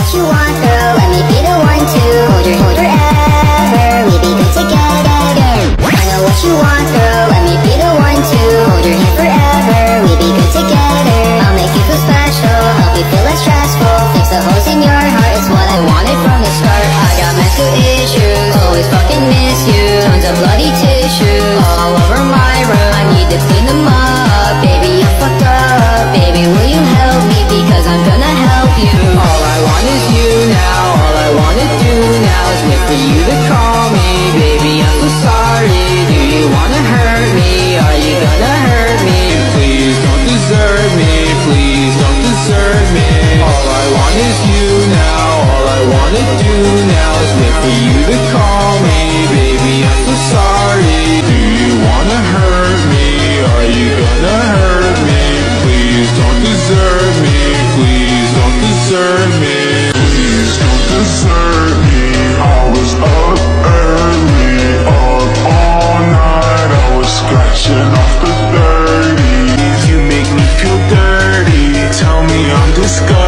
what you want, girl. Let me be the one to hold your hand forever. We be good together. I know what you want, girl. Let me be the one to hold your hand forever. We be good together. I'll make you feel special, help you feel less stressful, fix the holes in your heart. It's what I wanted from the start. I got mental issues, always fucking miss you. Tons of bloody tissues all over my room. I need to clean them up. Baby, I fucked up. Baby, will you help me? Because I'm gonna help you. All I want is you now. All I wanna do now is wait for you to call me. Baby, I'm so sorry. Do you wanna hurt me? Are you gonna hurt me? Please don't desert me. Please don't desert me. All I want is you now. All I wanna do now is wait for you to call me. Baby, I'm so sorry. Do you wanna hurt me? Are you gonna hurt me? Please don't desert me. Please don't desert me. Please don't desert me. I was up early, up all night. I was scratching off the 30s. You make me feel dirty. Tell me I'm disgusting.